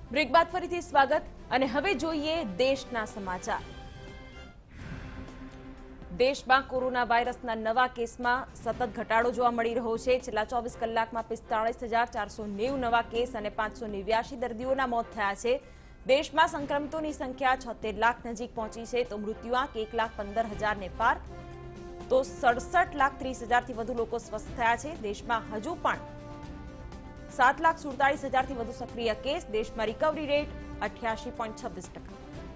Break બાદ ફરીથી સ્વાગત અને હવે જોઈએ દેશના સમાચાર। દેશમાં કોરોના વાયરસના નવા કેસમાં સતત ઘટાડો જોવા મળી રહ્યો છે। છેલ્લા 24 કલાકમાં 45,490 નવા કેસ અને 589 દર્દીઓના મોત થયા છે। દેશમાં સંક્રમિતોની સંખ્યા 76 લાખ નજીક પહોંચી છે તો મૃત્યુઆંક 1,15,000 ને પાર। તો 67,30,000 થી વધુ લોકો સ્વસ્થ થયા છે। દેશમાં હજુ પણ 7,47,000 થી વધુ સક્રિય કેસ। દેશમાં રિકવરી રેટ 88.26%।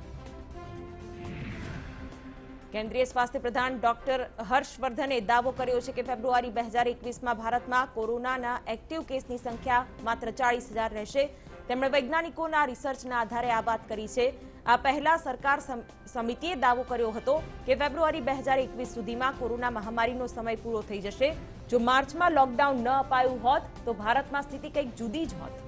કેન્દ્રીય સ્વાસ્થ્ય પ્રધાન ડોક્ટર હર્ષવર્ધને દાવો કર્યો છે કે ફેબ્રુઆરી 2021માં ભારતમાં કોરોનાના એક્ટિવ કેસની સંખ્યા માત્ર 40,000 રહેશે। તેમણે વૈજ્ઞાનિકોના રિસર્ચના આધારે આ વાત કરી છે। આ પહેલા સરકાર સમિતિએ દાવો કર્યો હતો કે ફેબ્રુઆરી 2021 સુધીમાં કોરોના મહામારીનો સમય પૂરો થઈ જશે। જો માર્ચમાં લોકડાઉન ન અપાયું હોત તો ભારતમાં સ્થિતિ કંઈક જુદી જ હોત।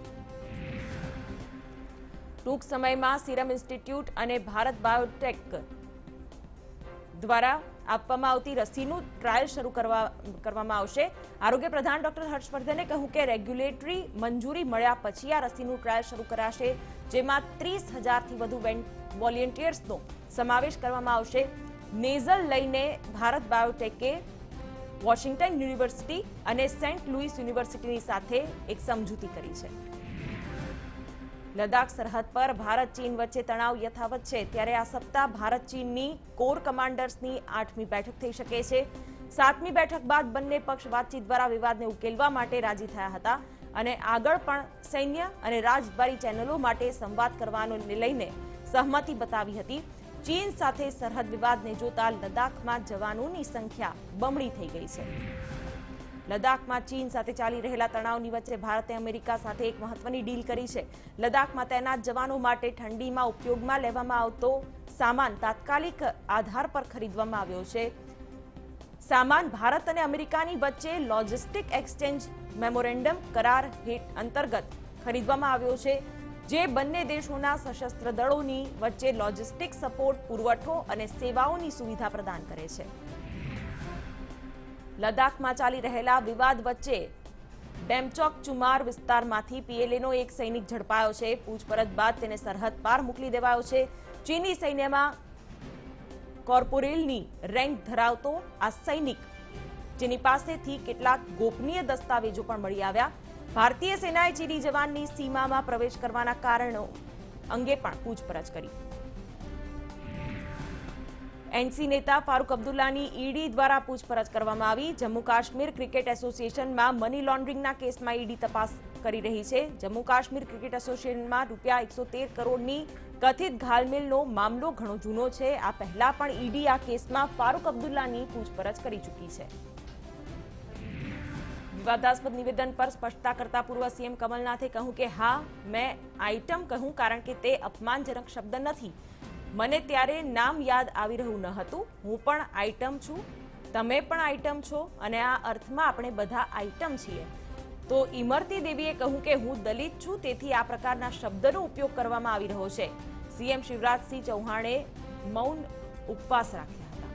ટૂંક સમયમાં સીરમ ઇન્સ્ટિટ્યૂટ અને ભારત બાયોટેક દ્વારા આપવામાં આવતી રસીનું ટ્રાયલ શરૂ કરવામાં આવશે। આરોગ્ય પ્રધાન ડોક્ટર હર્ષવર્ધને કહ્યું કે રેગ્યુલેટરી મંજૂરી મળ્યા પછી આ રસીનું ટ્રાયલ શરૂ કરાશે, જેમાં 30,000 થી વધુ વોલેન્ટિયર્સનો સમાવેશ કરવામાં આવશે। નેઝલ લઈને ભારત બાયોટેકે વોશિંગ્ટન યુનિવર્સિટી અને સેન્ટ લુઇસ યુનિવર્સિટીની સાથે એક સમજૂતી કરી છે। લદ્દાખ સરહદ પર ભારત ચીન વચ્ચે તણાવ યથાવત છે, ત્યારે આ સપ્તાહ ભારત ચીનની કોર કમાન્ડર્સની 8મી બેઠક થઈ શકે છે। 7મી બેઠક બાદ બંને પક્ષ વાતચીત દ્વારા વિવાદને ઉકેલવા માટે રાજી થયા હતા અને આગળ પણ સૈન્ય અને રાજદ્વારી ચેનલો માટે સંવાદ કરવાનો લઈને સહમતિ બતાવી હતી। ચીન સાથે સરહદ વિવાદને જોતા લદ્દાખમાં જવાનોની સંખ્યા બમણી થઈ ગઈ છે। લદ્દાખમાં ચીન સાથે ચાલી રહેલા તણાવની વચ્ચે ભારતે અમેરિકા સાથે એક મહત્વની ડીલ કરી છે। લદ્દાખમાં તૈનાત જવાનો માટે ઠંડીમાં ઉપયોગમાં લેવામાં આવતો સામાન તાત્કાલિક આધાર પર ખરીદવામાં આવ્યો છે। સામાન ભારત અને અમેરિકાની વચ્ચે લોજિસ્ટિક એક્સચેન્જ મેમોરેન્ડમ કરાર અંતર્ગત ખરીદવામાં આવ્યો છે, જે બંને દેશોના સશસ્ત્ર દળોની વચ્ચે લોજિસ્ટિક સપોર્ટ, પુરવઠો અને સેવાઓની સુવિધા પ્રદાન કરે છે। લદ્દાખમાં ચાલી રહેલા વિવાદ વચ્ચે ડેમચોક ચુમાર વિસ્તારમાંથી પીએલએનો એક સૈનિક ઝડપાયો છે। પૂછપરછ બાદ તેને સરહદ પાર મોકલી દેવાયો છે। ચીની સૈન્યમાં કોર્પોરેલની રેન્ક ધરાવતો આ સૈનિક, જેની પાસેથી કેટલાક ગોપનીય દસ્તાવેજો પણ મળી આવ્યા। ભારતીય સેનાએ ચીની જવાનની સીમામાં પ્રવેશ કરવાના કારણો અંગે પણ પૂછપરછ કરી। એનસી નેતા ફારૂક અબ્દુલ્લાની ઈડી દ્વારા પૂછપરછ કરવામાં આવી। જમ્મુ કાશ્મીર ક્રિકેટ એસોસિએશનમાં મની લોન્ડરિંગના કેસમાં ઈડી તપાસ કરી રહી છે। જમ્મુ કાશ્મીર ક્રિકેટ એસોસિએશનમાં રૂપિયા 113 કરોડની કથિત ઘાલમેલનો મામલો ઘણો જૂનો છે। આ પહેલા પણ ઈડી આ કેસમાં ફારૂક અબ્દુલ્લાની પૂછપરછ કરી ચૂકી છે। વિવાદાસ્પદ નિવેદન પર સ્પષ્ટતા કરતા પૂર્વ સીએમ કમલનાથે કહ્યું કે હા, મેં આઇટમ કહ્યું કારણ કે તે અપમાનજનક શબ્દ નથી। મને ત્યારે નામ યાદ આવી રહ્યું ન હતું। હું પણ આઇટમ છું, તમે પણ આઇટમ છો અને આ અર્થમાં આપણે બધા આઇટમ છીએ। તો ઇમરતી દેવીએ કહ્યું કે હું દલિત છું, તેથી આ પ્રકારના શબ્દનો ઉપયોગ કરવામાં આવી રહ્યો છે। સીએમ શિવરાજસિંહ ચૌહાણે મૌન ઉપવાસ રાખ્યા હતા।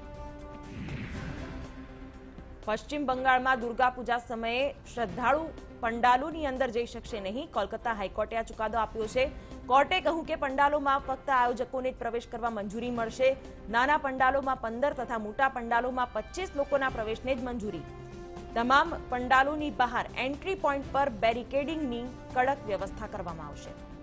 પશ્ચિમ બંગાળમાં દુર્ગા પૂજા સમયે શ્રદ્ધાળુ પંડાલોની અંદર જઈ શકશે નહીં। કોલકાતા હાઈકોર્ટે આ ચુકાદો આપ્યો છે। કોર્ટે કહ્યું કે પંડાલોમાં ફક્ત આયોજકોને જ પ્રવેશ કરવા મંજૂરી મળશે। નાના પંડાલોમાં 15 તથા મોટા પંડાલોમાં 25 લોકોના પ્રવેશને જ મંજૂરી। તમામ પંડાલોની બહાર એન્ટ્રી પોઈન્ટ પર બેરિકેડિંગની કડક વ્યવસ્થા કરવામાં આવશે।